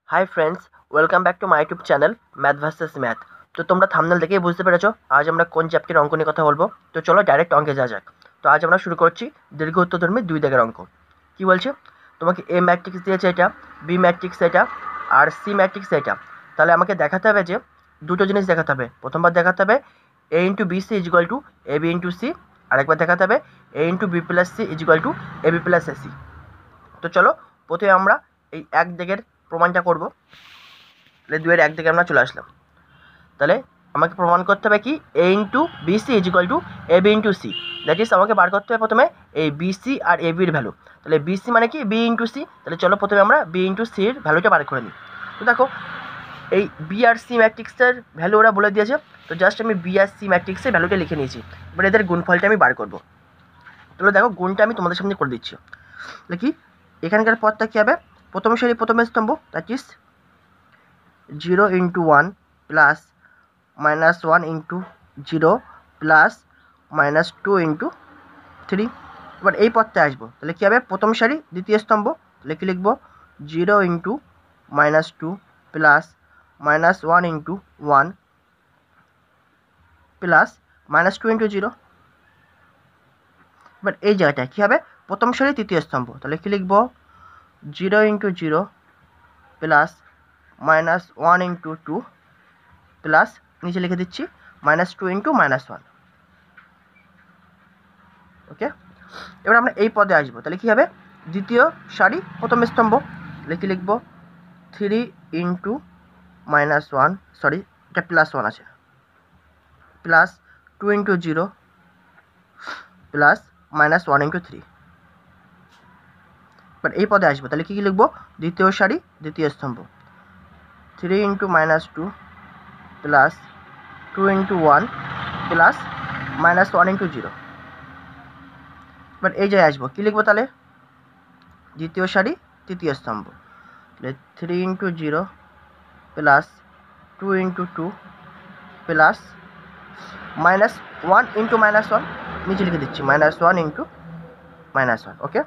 High friends, welcome back to my YouTube channel math versus math. তো তোমরা thumbnail দেখেই বুঝতে পেরেছো আজ আমরা কোন চ্যাপ্টারের অঙ্ক নিয়ে কথা বলবো। তো চলো ডাইরেক্ট অঙ্কে যাওয়া যাক। তো আজ আমরা শুরু করছি দীর্ঘ উত্তরধর্মী দুই দাগের অঙ্ক। কি বলছে, তোমাকে এ ম্যাট্রিক্স দিয়েছে এটা, বি ম্যাট্রিক্স এটা, আর সি ম্যাট্রিক্স এটা। তাহলে আমাকে দেখাতে হবে যে দুটো জিনিস দেখাতে হবে। প্রথমবার দেখাতে হবে A into B C is equal to A B into C, আরেকবার দেখাতে হবে A into B plus C is equal to A B plus A C. তো চলো প্রথমে আমরা এই এক দিকের প্রমাণটা করবো। তাহলে দুয়ের এক দিকে আমরা চলে আসলাম। তাহলে আমাকে প্রমাণ করতে হবে কি A into B C is equal to A B into C. That is আমাকে বার করতে হবে প্রথমে এই বি সি আর এ বির ভ্যালু। তাহলে বি সি মানে কি বি ইন্টু সি। তাহলে চলো প্রথমে আমরা বি ইন্টু সির ভ্যালুটা বার করে নিই। তো দেখো এই বি আর সি ম্যাট্রিক্সের ভ্যালু ওরা বলে দিয়েছে। তো জাস্ট আমি বি আর সি ম্যাট্রিক্সের ভ্যালুটা লিখে নিয়েছি। এবার এদের গুণফলটা আমি বার করবো। তাহলে দেখো গুণটা আমি তোমাদের সামনে করে দিচ্ছি। তাহলে কি এখানকার পদটা কী হবে, প্রথম সারি প্রথম স্তম্ভ that is 0 into 1 plus minus 1 into 0 plus minus 2 into 3। এবার এই পদটা আসবো। তাহলে কী হবে, প্রথম সারি দ্বিতীয় স্তম্ভ। তাহলে কী লিখবো, 0 into minus 2 plus minus 1 into 1 plus minus 2 into 0। এবার এই জায়গাটায় কী হবে, প্রথম সারি তৃতীয় স্তম্ভ। তাহলে কী লিখবো, 0 into 0 plus minus 1 into 2 plus নিচে লিখে দিচ্ছি মাইনাস 2 ইন্টু মাইনাস 1। ওকে, এবার আমরা এই পদে আসবো। তাহলে কী হবে, দ্বিতীয় সারি প্রথম স্তম্ভ। তাহলে কী লিখবো, 3 ইন্টু মাইনাস 1, সরি এটা প্লাস 1 আছে, plus 2 into 0 plus minus 1 into 3। এবার এই পদে আসবো। তাহলে কী কী লিখবো, দ্বিতীয় সারি দ্বিতীয় স্তম্ভ, 3 into minus 2 plus 2 into 1 plus minus 1 into 0। এবার এই জায়গায় আসবো, কী লিখবো, তাহলে দ্বিতীয় সারি তৃতীয় স্তম্ভ। তাহলে 3 into 0 plus 2 into 2 plus minus 1 into minus 1, নিচে লিখে দিচ্ছি মাইনাস 1 ইন্টু মাইনাস 1। ওকে,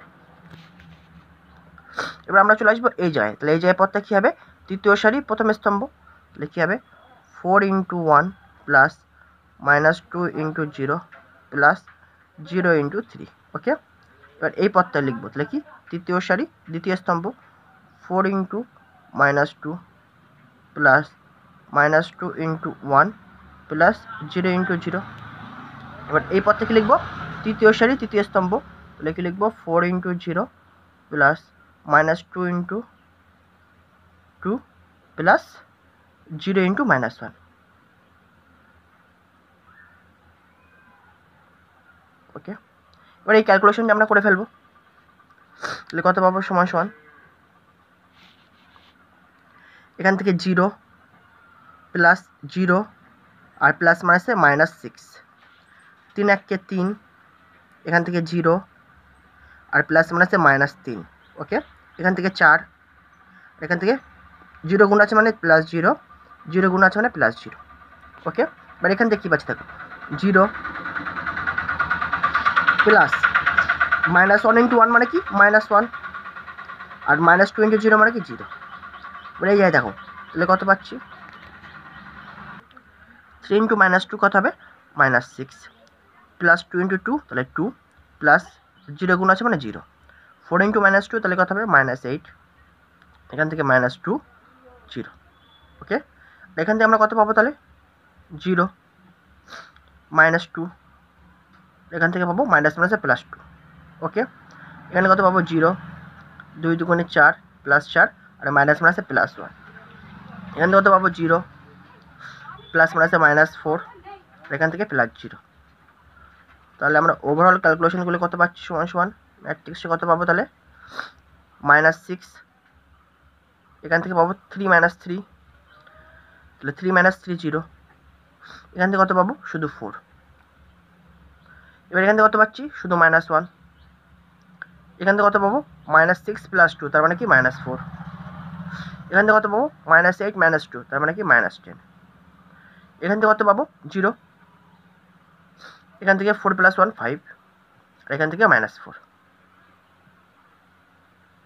এবার আমরা চলে আসবো এই জায়গায়। তাহলে এই জায়গায় পদটা কী হবে, তৃতীয় সারি প্রথম স্তম্ভ। তাহলে কী হবে, 4 into 1 plus minus 2 into 0 plus 0 into 3। Okay, এবার এই পদটা লিখবো। তাহলে কি তৃতীয় সারি দ্বিতীয় স্তম্ভ, 4 into minus 2 plus minus 2 into 1 plus 0 into 0। এবার এই পদটা কি লিখবো, তৃতীয় সারি তৃতীয় স্তম্ভ। তাহলে কি লিখবো, 4 into 0 plus minus 2 into 2 plus 0 into minus 1। Okay, এবার এই ক্যালকুলেশনটা আমরা করে ফেলবো। তাহলে কত পাবো, সমান সমান এখান থেকে 0 প্লাস 0 আর প্লাস মাইনাসে মাইনাস 6, 3 1 3, এখান থেকে 0 আর প্লাস মাইনাসে মাইনাস 3। ওকে, এখান থেকে 4, এখান থেকে 0 গুণ আছে মানে প্লাস 0, 0 গুণ আছে মানে প্লাস 0। ওকে, এবার এখান থেকে কী পাচ্ছি দেখো, 0 প্লাস মাইনাস 1 ইন্টু 1 মানে কি মাইনাস 1, আর মাইনাস 2 ইন্টু 0 মানে কি 0। এবার এই যায় দেখো, তাহলে কত পাচ্ছি, 3 ইন্টু মাইনাস 2 কত হবে, মাইনাস 6 প্লাস 2 ইন্টু 2 তাহলে 2 প্লাস 0 গুণ আছে মানে 0, 4 ইন্টু মাইনাস 2 তাহলে কত হবে, মাইনাস 8, এখান থেকে মাইনাস 2 0। ওকে, এখান থেকে আমরা কত পাবো, তাহলে 0 মাইনাস 2, এখান থেকে পাবো মাইনাস মাইনাসে প্লাস 2। ওকে, এখানে কত পাবো, 0, 2 দুগুণে 4 প্লাস 4 আর মাইনাস মাইনাসে প্লাস 1। এখান থেকে কত পাবো, 0 প্লাস মাইনাসে মাইনাস 4, এখান থেকে প্লাস 0। তাহলে আমরা ওভারঅল ক্যালকুলেশনগুলো কত পাচ্ছি, সমান সমান ম্যাট্রিক্সে কত পাবো, তাহলে মাইনাস 6, এখান থেকে পাবো 3 মাইনাস 3, তাহলে 3 মাইনাস 3 0, এখান থেকে কত পাবো, শুধু 4। এবার এখান থেকে কত পাচ্ছি, শুধু মাইনাস 1, এখান থেকে কত পাবো, মাইনাস 6 প্লাস 2 তার মানে কি মাইনাস 4, এখান থেকে কত পাবো, মাইনাস 8 মাইনাস 2 তার মানে কি মাইনাস 10, এখান থেকে কত পাবো, 0, এখান থেকে 4 প্লাস 1 5, আর এখান থেকে মাইনাস 4।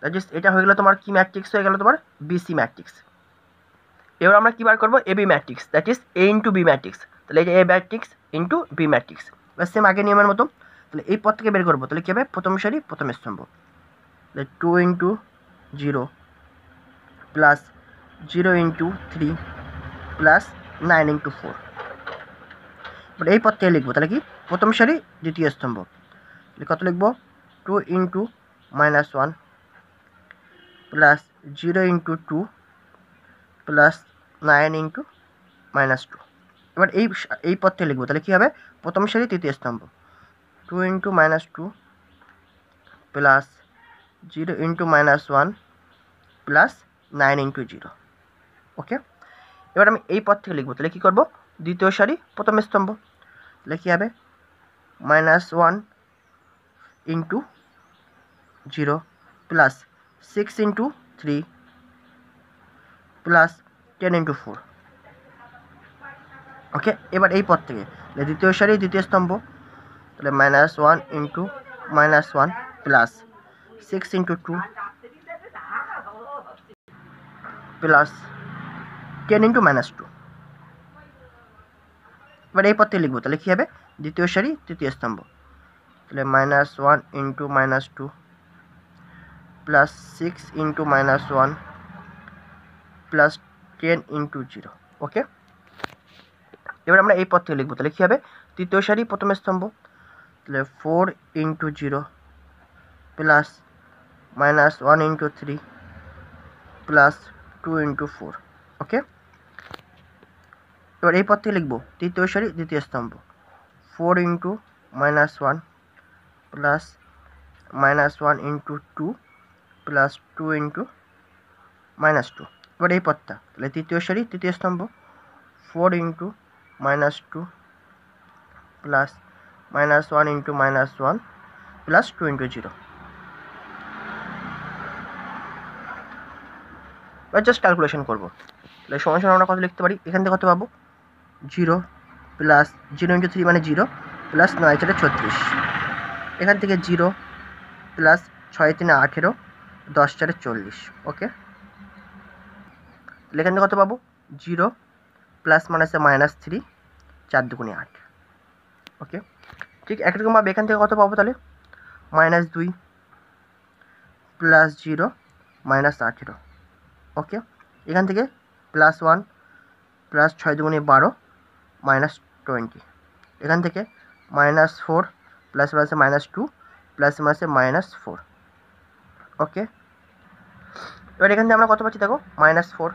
দ্যাট ইজ এটা হয়ে গেল তোমার কি ম্যাট্রিক্স হয়ে গেল তোমার বিসি ম্যাট্রিক্স। এবার আমরা কী বার করবো AB matrix, that is A into B matrix. তাহলে এই যে A matrix into B matrix, same আগের নিয়মের মতো। তাহলে এই পথ থেকে বের করবো, তাহলে কী হবে প্রথম সারি প্রথম স্তম্ভ, তাহলে 2 into 0 plus 0 into 3 plus 9 into 4। এবার এই পথ থেকে লিখবো, তাহলে কি প্রথম সারি দ্বিতীয় স্তম্ভ, তাহলে কত লিখবো 2 into -1 plus 0 into 2 plus 9 into -2। এবার এই পথ থেকে লিখবো, তাহলে কী হবে প্রথম সারি তৃতীয় স্তম্ভ, 2 into -2 plus 0 into -1 plus 9 into 0। Okay, এবার আমি এই পথ থেকে লিখবো, তাহলে কী করবো দ্বিতীয় সারি প্রথম স্তম্ভ, তাহলে কী হবে -1 into 0 plus 6 into 3 plus 10 into 4। Okay, এবার এই পথ থেকে দ্বিতীয় সারি দ্বিতীয় স্তম্ভ, তাহলে -1 into -1 plus 6 into 2 plus 10 into -2। এবার এই পথ থেকে লিখবো, তাহলে কী হবে দ্বিতীয় সারি তৃতীয় স্তম্ভ, তাহলে -1 into -2 plus 6 into -1 plus 10 into 0। Okay, এবার আমরা এই পথ থেকে লিখবো, তাহলে কী হবে তৃতীয় সারি প্রথম স্তম্ভ, তাহলে 4 into 0 plus -1 into 3 plus 2 into 4। Okay, এবার এই পথ থেকে লিখবো তৃতীয় সারি দ্বিতীয় স্তম্ভ, 4 into -1 plus -1 into 2 plus 2 into -2। এবার এই পথটা, তাহলে তৃতীয় সারি তৃতীয় স্তম্ভ, 4 into -2 plus -1 into -1 plus 2 into 0। এবার জাস্ট ক্যালকুলেশন করবো, তাহলে সমান আমরা কত লিখতে পারি, এখান থেকে কত পাবো 0 প্লাস 0 ইন্টু 3 মানে 0 প্লাস 9 4 36, এখান থেকে 0 প্লাস 6 3 18 10 4 40। ওকে, তাহলে এখান থেকে কত পাবো 0 প্লাস মানে আছে -3 4 2 8। ওকে, ঠিক একরকমভাবে এখান থেকে কত পাবো, তাহলে -2 প্লাস 0 -18। ওকে, এখান থেকে +1 প্লাস 6 2 12 -20, এখান থেকে -4 প্লাস আছে -2 প্লাস আছে -4। ওকে, এবার এখান থেকে আমরা কত পাচ্ছি দেখো -4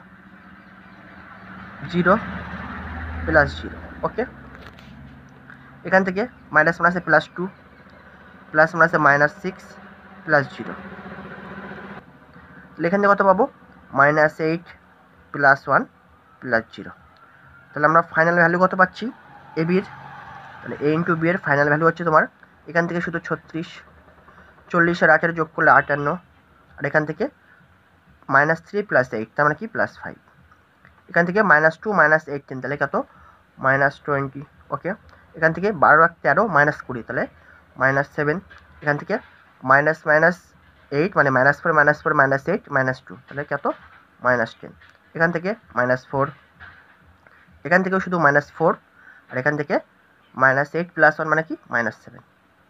0 প্লাস 0। ওকে, এখান থেকে মাইনাস আছে +2 প্লাস আছে -6 প্লাস 0। তাহলে এখান থেকে কত পাবো -8 প্লাস 1 প্লাস 0। তাহলে আমরা ফাইনাল ভ্যালু কত পাচ্ছি এ বির, তাহলে এ ইন্টু বি এর ফাইনাল ভ্যালু হচ্ছে তোমার এখান থেকে শুধু 36, 40 আর 8 যোগ করলে 58, আর এখান থেকে -3 প্লাস 8 তার মানে কি +5, এখান থেকে -2 -18 তাহলে কত -20। ওকে, এখান থেকে 12 আর 13 -20 তাহলে -7, এখান থেকে -8 মানে -4 -4 -8 -2 তাহলে কত -10, এখান থেকে -4, এখান থেকেও শুধু -4, আর এখান থেকে -8 প্লাস 1 মানে কি -7।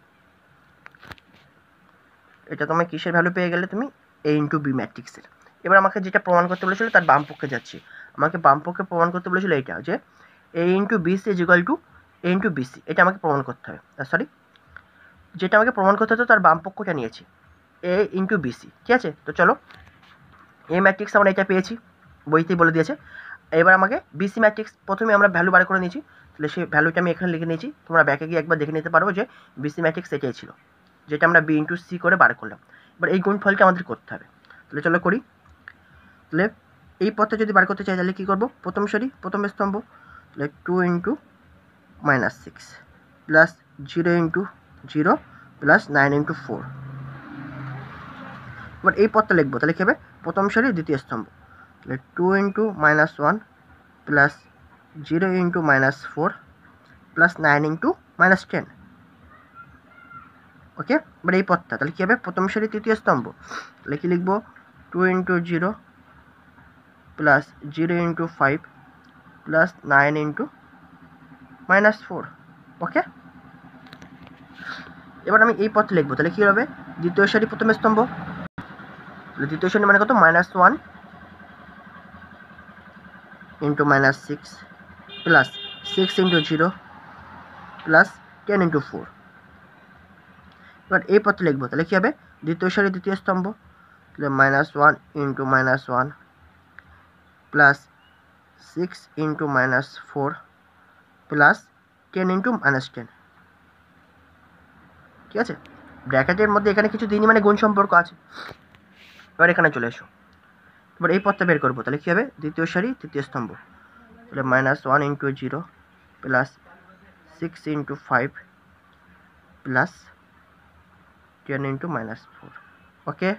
এটা তোমার কিসের ভ্যালু পেয়ে গেলে তুমি এ ইন্টু বি ম্যাট্রিক্সের। এবার আমাকে যেটা প্রমাণ করতে বলেছিল তার বাম পক্ষে যাচ্ছি, আমাকে বাম পক্ষে প্রমাণ করতে বলেছিল এইটা যে A into BC is equal to A into BC, এটা আমাকে প্রমাণ করতে হবে। সরি, যেটা আমাকে প্রমাণ করতে হতো তার বাম পক্ষটা নিয়েছি এ ইন্টু বিসি। ঠিক আছে, তো চলো এ ম্যাট্রিক্স আমরা এটা পেয়েছি, বইতেই বলে দিয়েছে। এবার আমাকে বিসি ম্যাট্রিক্স প্রথমে আমরা ভ্যালু বার করে নিয়েছি, তাহলে সেই ভ্যালুটা আমি এখানে লিখে নিয়েছি, তোমরা ব্যাকে গিয়ে একবার দেখে নিতে পারো যে বিসি ম্যাট্রিক্স এটাই ছিল যেটা আমরা বি ইন্টু সি করে বার করলাম। এবার এই গুণফলটা আমাদের করতে হবে, তাহলে চলো করি। তাহলে এই পথে যদি বার করতে চাই তাহলে কী করবো, প্রথম সারি প্রথম স্তম্ভ, তাহলে 2 into -6 plus 0 into 0 plus 9 into 4। এবার এই পথটা লিখবো, তাহলে কী হবে প্রথম সারি দ্বিতীয় স্তম্ভ, তাহলে 2 into -1 plus 0 into -4 plus 9 into -10। Okay, এবার এই পদটা তাহলে কী হবে, প্রথম সারি তৃতীয় স্তম্ভ, তাহলে কি লিখবো 2 × 0 প্লাস 0 × 5 প্লাস 9 × -4। ওকে, এবার আমি এই পথ লিখবো, তাহলে কী হবে, দ্বিতীয় সারি প্রথম স্তম্ভ, তাহলে দ্বিতীয় সারি মানে কত, -1 × -6 প্লাস 6 × 0 প্লাস 10 × 4। এবার এই পথ লিখবো, তাহলে কী হবে, দ্বিতীয় সারি দ্বিতীয় স্তম্ভ, তাহলে -1 × -1 প্লাস 6 × -4 প্লাস 10 × -10। ঠিক আছে, ব্র্যাকেটের মধ্যে এখানে কিছু দিনই মানে গুণ সম্পর্ক আছে। এবার এখানে চলে এসো, এবার এই পথটা বের করবো, তাহলে কী হবে, দ্বিতীয় সারি তৃতীয় স্তম্ভ, তাহলে -1 × 0 প্লাস 6 × 5 প্লাস 10 × -4। ওকে,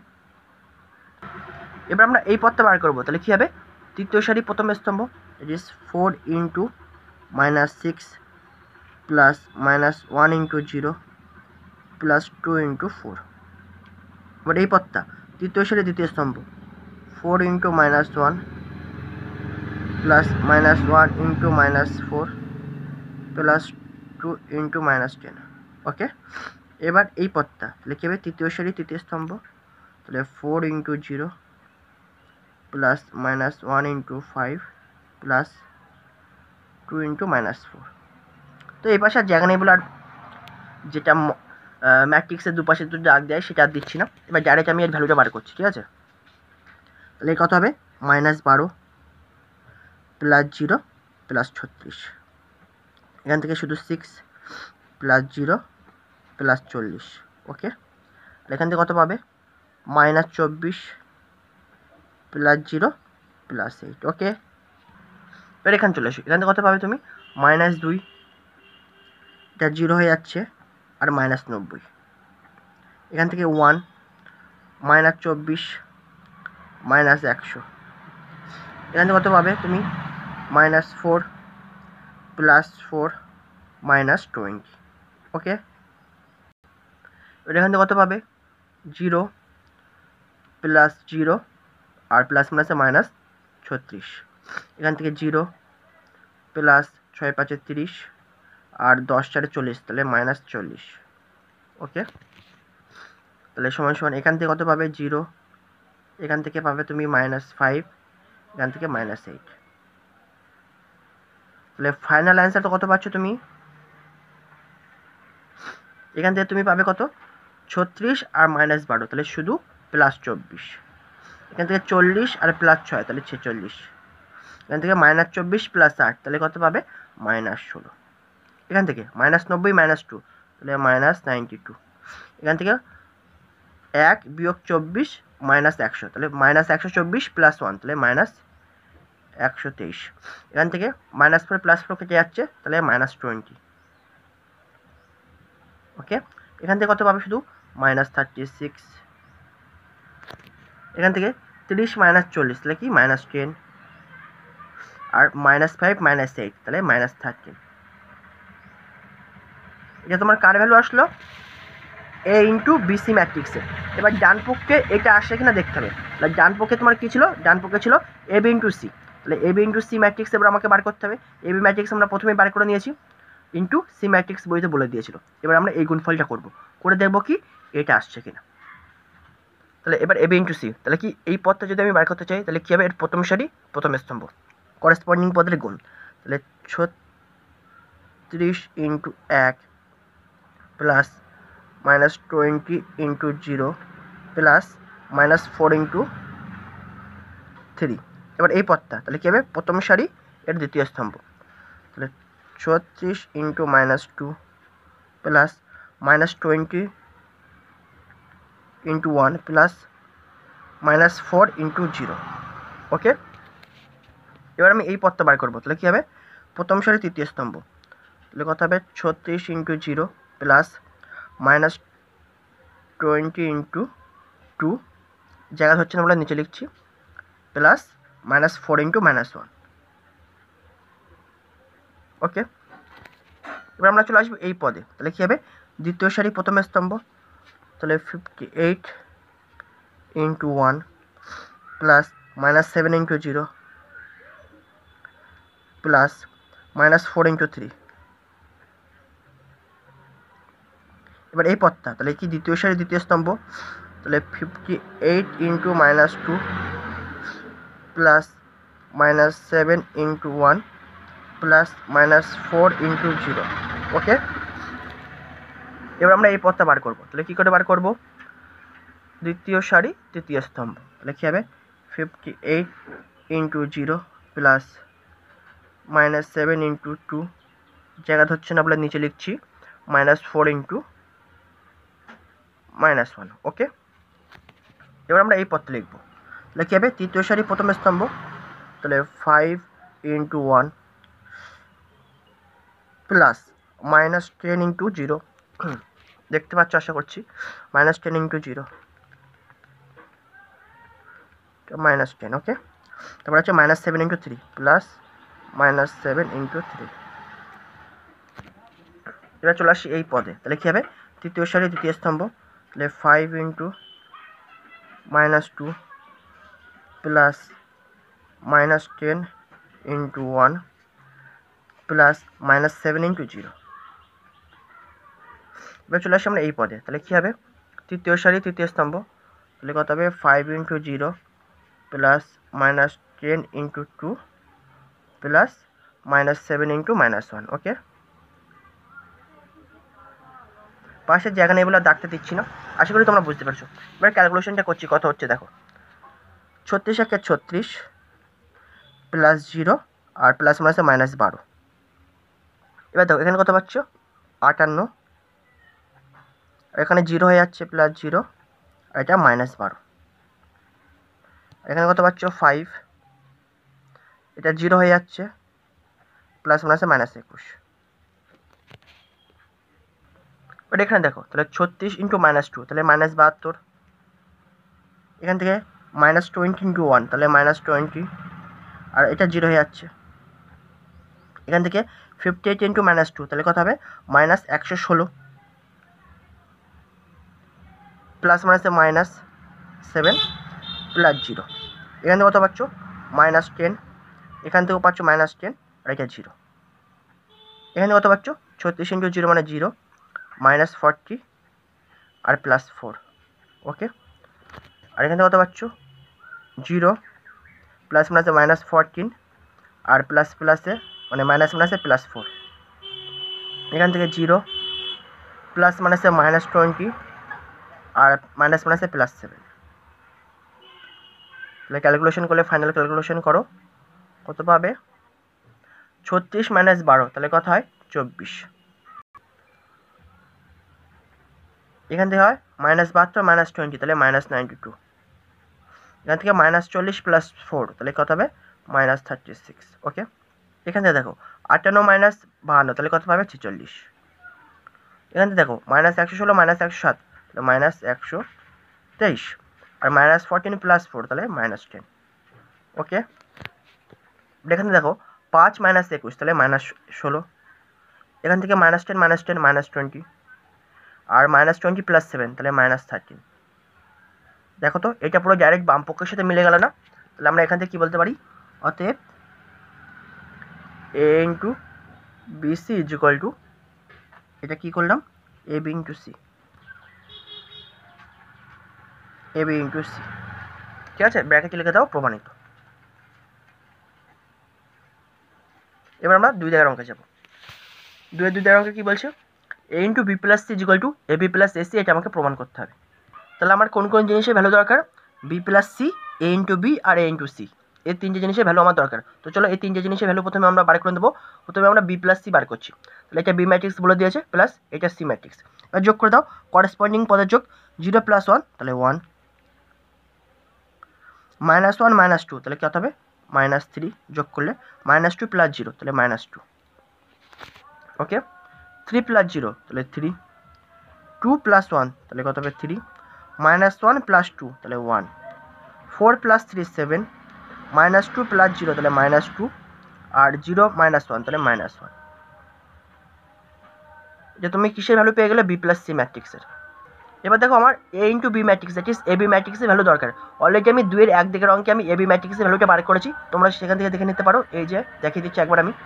এবার আমরা এই পথটা বার করবো, তাহলে কী হবে, তৃতীয় সারি প্রথম স্তম্ভ, ইট ইজ 4 × -6 প্লাস -1 × 0 প্লাস 2 × 4। এবার এই পথটা তৃতীয় সারি দ্বিতীয় স্তম্ভ, 4 × -1 প্লাস -1 × -4 প্লাস 2 × -10। ওকে, এবার এই পথটা তাহলে কী হবে, তৃতীয় সারি তৃতীয় স্তম্ভ, তাহলে 4 × 0 প্লাস -1 × 5 প্লাস 2 × -4। তো এই পাশে আর জায়গা নেই বলে আর যেটা ম্যাট্রিক্সের দুপাশে দুটো দাগ দেয় সেটা আর দিচ্ছি না। এবার ডাইরেক্ট আমি এর ভ্যালুটা বার করছি, ঠিক আছে। তাহলে কত হবে, -12 প্লাস 0 প্লাস 36, এখান থেকে শুধু 6 প্লাস 0 প্লাস 40। ওকে, আর এখান থেকে কত পাবে, -24 প্লাস 0 প্লাস 8। ওকে, এবার এখানে চলে আসো, এখান থেকে কত পাবে তুমি, -2, এটা 0 হয়ে যাচ্ছে, আর -90, এখান থেকে 1, -24 -100, এখান থেকে কত পাবে তুমি, -4 প্লাস 4 -20। ওকে, এখান থেকে কত পাবে, 0 প্লাস 0 আর প্লাস মাইনাসে -36, এখান থেকে 0 প্লাস 6 × 5 = 30 আর 10 × 4 = 40, তাহলে -40। ওকে, তাহলে সমান সমান এখান থেকে কত পাবে, 0, এখান থেকে পাবে তুমি -5, এখান থেকে -8। তাহলে ফাইনাল অ্যান্সার তো কত পাচ্ছ তুমি, এখান থেকে তুমি পাবে কত, 36 আর -12, তাহলে শুধু +24, এখান থেকে 40 আর +6, তাহলে 46, এখান থেকে -24 + 8, তাহলে কত পাবে, -16, এখান থেকে -90 -2, তাহলে -92, এখান থেকে 1 - 24 -100, তাহলে -124 + 1, তাহলে -123, এখান থেকে -4 +4 কেটে যাচ্ছে, তাহলে -20। ওকে, এখান থেকে কত পাবে, শুধু -36, এখান থেকে 30 - 40, তাহলে কি -10, আর -5 -8, তাহলে -13। এটা তোমার কার ভ্যালু আসলো, A × BC ম্যাট্রিক্সে। এবার ডান পক্ষে এটা আসে কিনা দেখতে হবে, তাহলে ডান পক্ষে তোমার কী ছিল, ডান পক্ষে ছিল AB × C, তাহলে AB × C ম্যাট্রিক্স এবার আমাকে বার করতে হবে। AB ম্যাট্রিক্স আমরা প্রথমেই বার করে নিয়েছি, ইন্টু C ম্যাট্রিক্স বইতে বলে দিয়েছিল। এবার আমরা এই গুণফলটা করব, করে দেখব কি এটা আসছে কিনা। তাহলে এবার AB × C, তাহলে কি এই পদটা যদি আমি বার করতে চাই, তাহলে কী হবে, এর প্রথম সারি প্রথম স্তম্ভ, করেসপন্ডিং পদের গুণ, তাহলে 36 × 1 প্লাস -20 × 0 প্লাস -4 × 3। এবার এই পদটা তাহলে কী হবে, প্রথম সারি এর দ্বিতীয় স্তম্ভ, তাহলে 36 × -2 প্লাস -20 × 1 প্লাস -4 × 0। ওকে, এবার আমি এই পদটা বার করবো, তাহলে কী হবে, প্রথম সারি তৃতীয় স্তম্ভ, তাহলে কত হবে, 36 × 0 প্লাস -20 × 2, জায়গা হচ্ছে না বলে নিচে লিখছি, প্লাস -4 × -1। ওকে, এবার আমরা চলে আসবো এই পদে, তাহলে কী হবে, দ্বিতীয় সারি প্রথম স্তম্ভ, তাহলে 58 into 1 plus -7 into 0 plus -4 into 3। এবার এই পদটা তাহলে কি দ্বিতীয় সারি দ্বিতীয় স্তম্ভ, তাহলে 58 into -2 plus -7 into 1 plus -4 into 0। Okay, এবার আমরা এই পদটা বার করবো। তাহলে কী করে বার করব? দ্বিতীয় সারি তৃতীয় স্তম্ভ, তাহলে কী হবে 58 ইন্টু 0 প্লাস -7 ইন্টু 2, জায়গা হচ্ছে না বলে নিচে লিখছি -4 ইন্টু -1। ওকে, এবার আমরা এই পদটা লিখবো। তাহলে কী হবে? তৃতীয় সারি প্রথম স্তম্ভ, তাহলে 5 ইন্টু 1 প্লাস -10 ইন্টু 0, দেখতে পাচ্ছ আশা করছি, -10 ইন্টু 0 -10। ওকে, তারপর হচ্ছে -7 ইন্টু 3 প্লাস -7 ইন্টু 3। এবার চলে আসি এই পদে, তাহলে কী হবে? তৃতীয় সারি দ্বিতীয় স্তম্ভ, তাহলে 5 into -2 plus -10 into 1 plus -7 into 0। এবার চলে আসি আমরা এই পদে, তাহলে কী হবে? তৃতীয় সারি তৃতীয় স্তম্ভ, তাহলে কত হবে? 5 into 0 plus -10 into 2 plus -7 into -1। Okay, পাশের জায়গা নেই বলে দাগতে দিচ্ছি না, আশা করি তোমরা বুঝতে পারছো। এবার ক্যালকুলেশনটা করছি, কত হচ্ছে দেখো, 36 একে 36 প্লাস 0 আর প্লাস মাইনাসে -12। এবার দেখো এখানে কত পাচ্ছ? 58, এখানে 0 হয়ে যাচ্ছে প্লাস 0 আর এটা -12। এখানে কত পাচ্ছ? 5, এটা 0 হয়ে যাচ্ছে প্লাস মাইনাসে -21। এবার এখানে দেখো, তাহলে 36 ইন্টু -2 তাহলে -72, এখান থেকে -20 ইন্টু 1 তাহলে -20 আর এটা 0 হয়ে যাচ্ছে। এখান থেকে 58 ইন্টু -2 তাহলে কত হবে? -116 প্লাস মাইনাসে -7 প্লাস 0। এখান থেকে কত পাচ্ছ? -10, এখান থেকেও পাচ্ছ -10 আর এটা 0। এখান থেকে কত পাচ্ছ? 36 ইন্টু 0 মানে 0, -40 আর +4। ওকে, আর এখান থেকে কত পাচ্ছ? 0 প্লাস মাইনাসে -14 আর প্লাস প্লাসে মানে মাইনাস মাইনাসে +4। এখান থেকে 0 প্লাস মাইনাসে -20 আর মাইনাস মাইনাসে +7। তাহলে ক্যালকুলেশন করলে ফাইনাল ক্যালকুলেশন করো, কত পাবে? 36 - 12 তাহলে কত হয়? 24। এখান থেকে হয় -72 -20 তাহলে -92। এখান থেকে -40 + 4 তাহলে কত হবে? -36। ওকে, এখান থেকে দেখো 58 - 52 তাহলে কত পাবে? 46। এখান থেকে দেখো -116 -107 তাহলে -123 আর -14 + 4 তাহলে -10। ওকে, এখানে দেখো 5 - 21 তাহলে -16। এখান থেকে -10 -10 -20 আর -20 + 7 তাহলে -13। দেখো তো এটা পুরো ডাইরেক্ট বাম পক্ষের সাথে মিলে গেল না? তাহলে আমরা এখান থেকে কী বলতে পারি? অতএব a into BC is equal to, এটা কী করলাম? AB into C, AB into C। ঠিক আছে, ব্র্যাকেটে লিখে দাও প্রমাণিত। এবার আমরা 2 দাগের অঙ্কে যাব। 2 দাগের অঙ্কে কী বলছে? a into B + C is equal to AB + AC, এটা আমাকে প্রমাণ করতে হবে। তাহলে আমার কোন কোন জিনিসের ভ্যালু দরকার? B + C, a into B আর a ইন্টু C, এই 3টে জিনিসের ভ্যালু আমার দরকার। তো চলো এই 3টে জিনিসের ভ্যালু প্রথমে আমরা বার করে দেবো। প্রথমে আমরা B + C বার করছি, তাহলে এটা B ম্যাট্রিক্স বলে দিয়েছে প্লাস এটা C ম্যাট্রিক্স। এবার যোগ করে দাও, করেসপন্ডিং পদের যোগ, 0 + 1 তাহলে 1, -1 - 2 তাহলে কত হবে? -3, যোগ করলে -2 + 0 তাহলে -2। ওকে, 3 + 0 তাহলে 3, 2 + 1 তাহলে কত হবে? 3, -1 + 2 তাহলে 1, 4 + 3 7, -2 + 0 তাহলে -2 আর 0 - 1 তাহলে -1। যে তুমি কিসের ভ্যালু পেয়ে গেলে? B + C ম্যাট্রিক্সের। এবার দেখো আমার A into B matrix that is A B ম্যাট্রিক্সের ভ্যালু দরকার। অলরেডি আমি 2 এর 1 দিকের অঙ্কে আমি এ বি ম্যাট্রিক্সের ভ্যালুটা বার করেছি, তোমরা সেখান থেকে দেখে নিতে পারো। এই যে দেখিয়ে দিচ্ছি একবার আমি।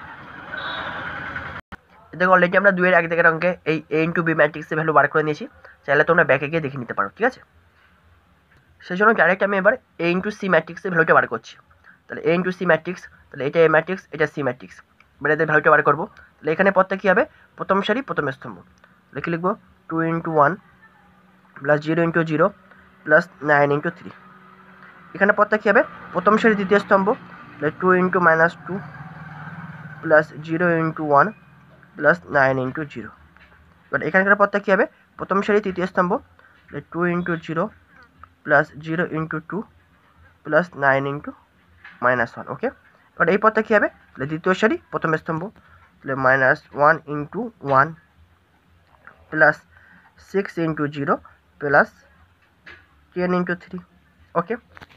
দেখো অলরেডি আমরা 2 এর 1 দিকের অঙ্কে এই এ ইন্টু বি ম্যাট্রিক্সের ভ্যালু বার করে নিয়েছি, চাইলে তোমরা ব্যাকে গিয়ে দেখে নিতে পারো, ঠিক আছে। সেই জন্য ডাইরেক্ট আমি এবার এ ইন্টু সি ম্যাট্রিক্সের ভ্যালুটা বার করছি। তাহলে এ ইন্টু সি ম্যাট্রিক্স, তাহলে এটা এ ম্যাট্রিক্স, এটা সি ম্যাট্রিক্স, এবার এদের ভ্যালুটা বার করবো। তাহলে এখানে পদটা কী হবে, প্রথম সারি প্রথম স্তম্ভ, তাহলে কী লিখবো 2 into 1 plus 0 into 0 plus 9 into 3। এখানে পদটা কী হবে, প্রথম সারি দ্বিতীয় স্তম্ভ, তাহলে 2 into minus 2 plus 0 into 1 plus 9 into 0। এবার এখানকার পদটা কী হবে, প্রথম সারি তৃতীয় স্তম্ভ, তাহলে 2 into 0 plus 0 into 2 plus 9 into minus 1। Okay, এবার এই পদটা কী হবে, তাহলে দ্বিতীয় সারি প্রথম স্তম্ভ, তাহলে minus 1 into 1 plus 6 into 0 plus 10 into 3। Okay,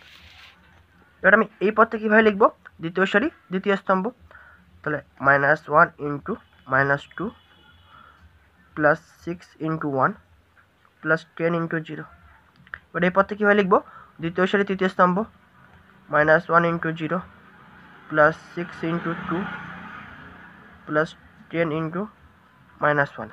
এবার আমি এই পদটা কীভাবে লিখবো, দ্বিতীয় সারি দ্বিতীয় স্তম্ভ, তাহলে minus 1 into minus 2 plus 6 into 1 plus 10 into 0। এবার এই পদটা কীভাবে লিখবো, দ্বিতীয় সারি তৃতীয় স্তম্ভ, minus 1 into 0 plus 6 into 2 plus 10 into minus 1।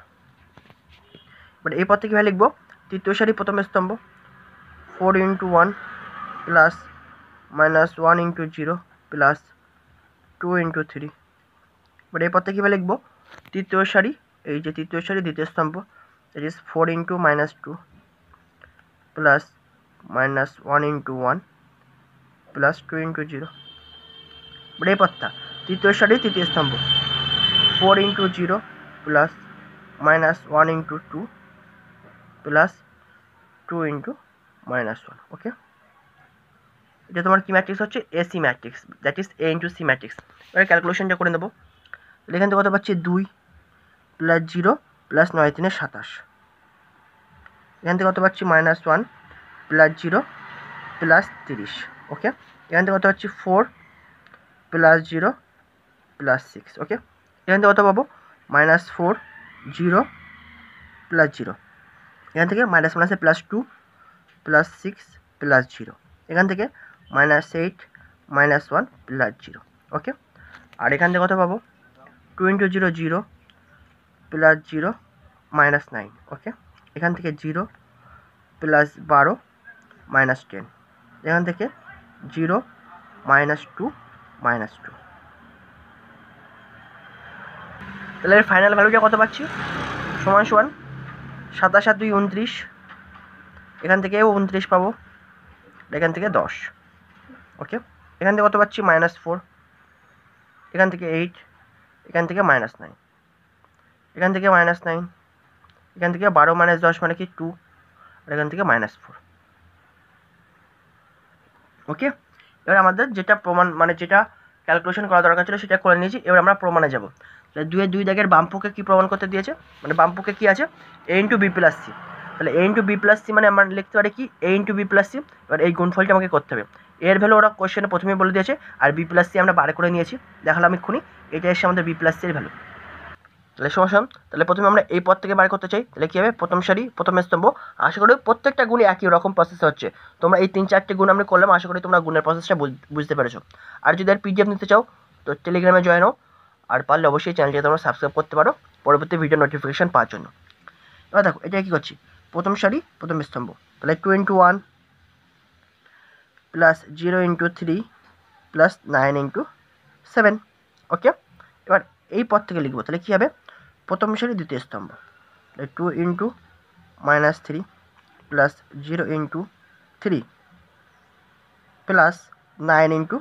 এবার এই পদটা কীভাবে লিখবো, তৃতীয় সারি প্রথম স্তম্ভ, 4 into 1 plus minus 1 into 0 plus 2 into 3। এবার এই পদটা কীভাবে লিখবো, তৃতীয় সারি, এই যে তৃতীয় সারি দ্বিতীয় স্তম্ভ, that is 4 into minus 2 plus minus 1 into 1 plus 2 into 0। এবার এই পদটা তৃতীয় সারি তৃতীয় স্তম্ভ, 4 into 0 plus minus 1 into 2 plus 2 into minus 1। Okay, এটা তোমার কি ম্যাট্রিক্স হচ্ছে, AC matrix, that is A into C matrix. এবার ক্যালকুলেশনটা করে নেবো। এখান থেকে কত পাচ্ছি, 2 প্লাস 0 প্লাস 9 3 27। এখান থেকে কত পাচ্ছি, মাইনাস 1 প্লাস 0 প্লাস 30। ওকে, এখান থেকে কত পাচ্ছি, 4 প্লাস 0 প্লাস 6। ওকে, এখান থেকে কত পাবো, মাইনাস 4 0 প্লাস 0। এখান থেকে মাইনাস মাইনাসে প্লাস 2 প্লাস 6 প্লাস 0। এখান থেকে মাইনাস 8 মাইনাস 1 প্লাস 0। ওকে, আর এখান থেকে কত পাবো, 2 ইন্টু 0 0 প্লাস 0 মাইনাস 9। ওকে, এখান থেকে 0 প্লাস 12 মাইনাস 10। এখান থেকে 0 মাইনাস 2 মাইনাস 2। তাহলে এর ফাইনাল ভ্যালুটা কত পাচ্ছি, সমান সমান 27 আর 2 29। এখান থেকেও 29 পাবো, এখান থেকে 10। ওকে, এখান থেকে কত পাচ্ছি, মাইনাস 4, এখান থেকে 8, এখান থেকে মাইনাস 9, এখান থেকে মাইনাস 9, এখান থেকে 12 মাইনাস 10 মানে কি 2, আর এখান থেকে মাইনাস 4। ওকে, এবার আমাদের যেটা প্রমাণ মানে যেটা ক্যালকুলেশন করা দরকার ছিল সেটা করে নিয়েছি। এবার আমরা প্রমাণে যাব। তাহলে 2 এর 2 দাগের বামপক্ষে কী প্রমাণ করতে দিয়েছে, মানে বামপক্ষে কী আছে, A into B plus C. তাহলে A into B plus C মানে আমরা লিখতে পারি কি, A into B plus C. এবার এই গুণফলটা আমাকে করতে হবে। এর ভ্যালু ওরা কোশ্চেনে প্রথমেই বলে দিয়েছে, আর বি প্লাস সি আমরা বার করে নিয়েছি, দেখালাম এক্ষুনি। এটা এসে আমাদের বি প্লাস সি এর ভ্যালু। তাহলে সমস্যা, তাহলে প্রথমে আমরা এই পদ থেকে বার করতে চাই, তাহলে কী হবে, প্রথম সারি প্রথম স্তম্ভ। আশা করি প্রত্যেকটা গুণই একই রকম প্রসেস হচ্ছে। তোমরা এই 3-4টে গুণ আমরা করলাম, আশা করি তোমরা গুণের প্রসেসটা বুঝতে পেরেছো। আর যদি আর পিডিএফ নিতে চাও তো টেলিগ্রামে জয়েন হও, আর পারলে অবশ্যই চ্যানেলটি তোমরা সাবস্ক্রাইব করতে পারো পরবর্তী ভিডিও নোটিফিকেশন পাওয়ার জন্য। এবার দেখো এটা কী করছি, প্রথম সারি প্রথম স্তম্ভ, তাহলে 2 into 1 plus 0 into 3 plus 9 into 7। Okay, এবার এই পদ থেকে লিখবো, তাহলে কী হবে, প্রথম সারি দ্বিতীয় স্তম্ভ, 2 into minus 3 plus 0 into 3 plus 9 into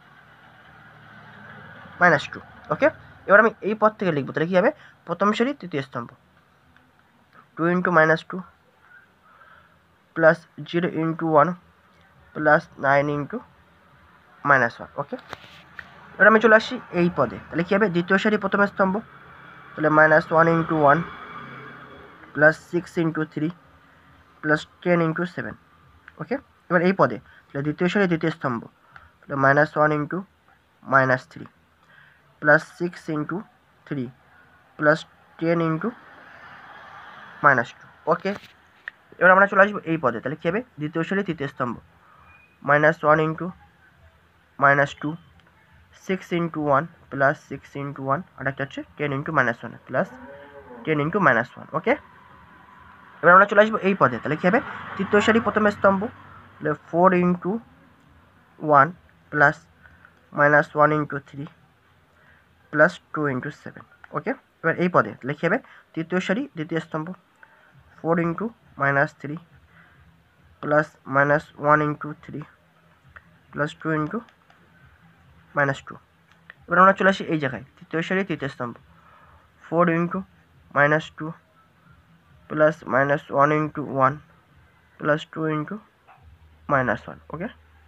minus 2। Okay, এবার আমি এই পদ থেকে লিখবো, তাহলে কী হবে, প্রথম সারি তৃতীয় স্তম্ভ, 2 into minus 2 plus 0 into 1 plus 9 into minus 1। Okay, এবার আমি চলে আসছি এই পদে, তাহলে কী হবে, দ্বিতীয় সারি প্রথম স্তম্ভ, তাহলে minus 1 into 1 plus 6 into 3 plus 10 into 7। Okay, এবার এই পদে তাহলে দ্বিতীয় সারি দ্বিতীয় স্তম্ভ, তাহলে minus 1 into minus 3 plus 6 into 3 plus 10 into minus 2। Okay, এবার আমরা চলে আসবো এই পদে, তাহলে কী হবে দ্বিতীয় সারি তৃতীয় স্তম্ভ -1 ইন্টু -2 6 ইন্টু 1 প্লাস 6 ইন্টু 1 আর একটা হচ্ছে 10 ইন্টু -1 প্লাস 10 ইন্টু -1। ওকে, এবার আমরা চলে আসবো এই পদে, তাহলে কী হবে তৃতীয় সারি প্রথমে স্তম্ভ, তাহলে 4 into 1 plus -1 into 3 plus 2 into 7। Okay, এবার এই পদে তাহলে কী হবে তৃতীয় সারি দ্বিতীয় স্তম্ভ 4 into -3 plus -1 into 3 plus 2 into -2। এবার আমরা চলে আসি এই জায়গায় তৃতীয় সারি তৃতীয় স্তম্ভ 4 into -2 plus -1 into 1 plus 2 into -1। Okay,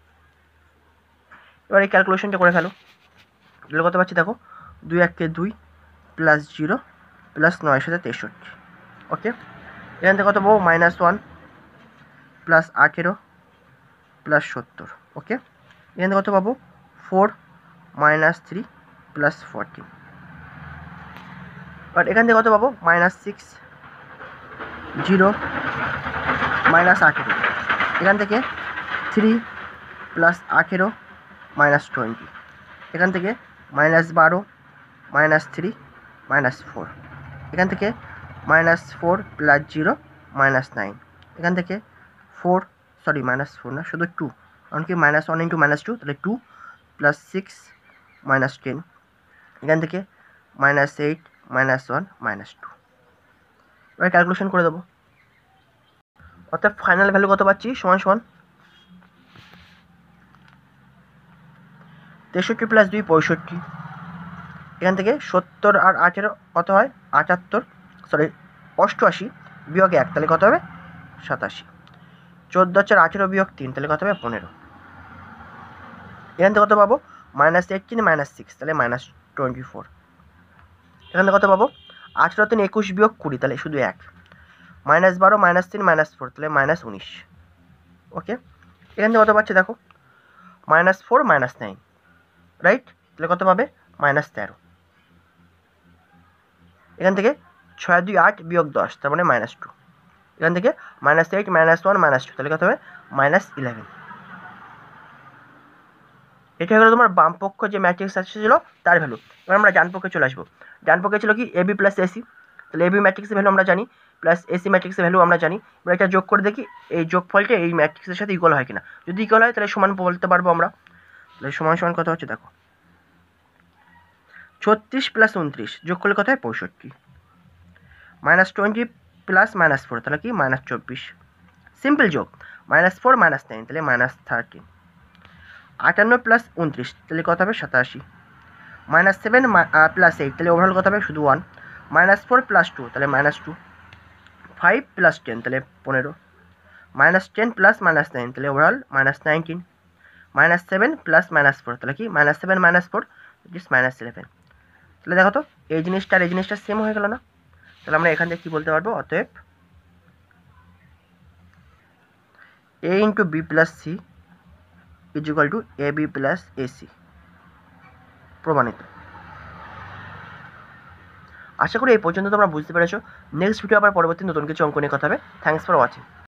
এবার এই ক্যালকুলেশনটা করে ফেলো, তাহলে কত পাচ্ছি দেখো 2 1 2 প্লাস 0 প্লাস 9 7 63। ওকে, এখান থেকে কত পাবো -1 প্লাস 18 প্লাস 70। ওকে, এখান থেকে কত পাবো 4 -3 প্লাস 14। বাট এখান থেকে কত পাবো -6 0 -18। এখান থেকে 3 প্লাস 18 -20। এখান থেকে -12 -3 -4। এখান থেকে -4 প্লাস 0 -9। এখান থেকে 4 সরি -4 না শুধু 2, কারণ কি -1 ইন্টু -2 তাহলে 2 প্লাস 6 -10। এখান থেকে -8 -1 -2। এবার ক্যালকুলেশন করে দেবো, অর্থাৎ ফাইনাল ভ্যালু কত পাচ্ছি সমান 63 প্লাস 2 65। এখান থেকে 70 আর 18 কত হয় 78 সরি 88 বিয়োগ 1 তাহলে কত হবে 87। 14 4 18 বিয়োগ 3 তাহলে কত হবে 15। এখান থেকে কত পাবো -18 -6 তাহলে -24। এখান থেকে কত পাবো 18 3 21 বিয়োগ 20 তাহলে শুধু 1 -12 -3 -4 তাহলে -19। ওকে, এখান থেকে কত পাচ্ছে দেখো -4 -9 রাইট, তাহলে কত পাবে -13। এখান থেকে 6 2 8 বিয়োগ 10 তার মানে -2। এখান থেকে -8 -1 -2 তাহলে কত হবে -11। এটা হলো তোমার বাম পক্ষ যে ম্যাট্রিক্স ছিল তার ভ্যালু। এবার আমরা ডান পক্ষে চলে আসবো, ডান পক্ষে ছিল কি এবি প্লাস এসি, তাহলে এবি ম্যাট্রিক্সের ভ্যালু আমরা জানি প্লাস এসি ম্যাট্রিক্সের ভ্যালু আমরা জানি। এবার এটা যোগ করে দেখি এই যোগফলটা এই ম্যাট্রিক্সের সাথে ইকুয়াল হয় কিনা, যদি ইকুয়াল হয় তাহলে সমান বলতে পারবো আমরা। তাহলে সমান সমান কত হচ্ছে দেখো 36 প্লাস 29 যোগ করলে কত হয় 65 -20 প্লাস -4 তাহলে কি -24। সিম্পল যোগ -4 -9 তাহলে -13। 58 প্লাস 29 তাহলে কত হবে 87। -7 প্লাস 8 তাহলে ওভারঅল কত হবে শুধু 1। -4 প্লাস 2 তাহলে -2। 5 প্লাস 10 তাহলে 15। -10 প্লাস -9 তাহলে ওভারঅল -19। -7 প্লাস -4 তাহলে কি -7 -4 ইজ -11। তাহলে দেখো তো এই জিনিসটা আর এই জিনিসটা সেম হয়ে গেল না, তাহলে আমরা এখান থেকে কী বলতে পারবো অতএব a into B plus C is equal to A B plus AC প্রমাণিত। আশা করি এই পর্যন্ত তোমরা বুঝতে পেরেছো। নেক্সট ভিডিও আবার পরবর্তী নতুন কিছু অঙ্ক নিয়ে কথা হবে। Thanks for watching.